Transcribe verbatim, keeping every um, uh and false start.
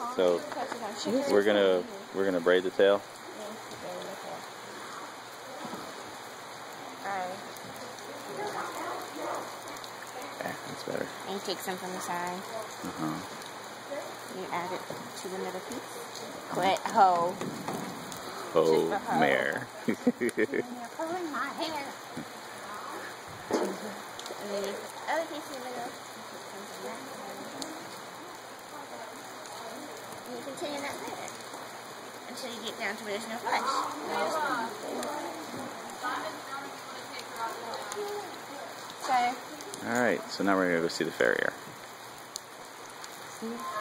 So we're gonna we're gonna braid the tail. Alright. Yeah, that's better. And you take some from the side. Uh-huh. You add it to the middle piece. Quit hoe. Ho mare. You're pulling my hair. And then you put the other piece in the middle. And you continue that later. Until you get down to where there's no flesh. So. Alright, so now we're gonna go see the farrier. See?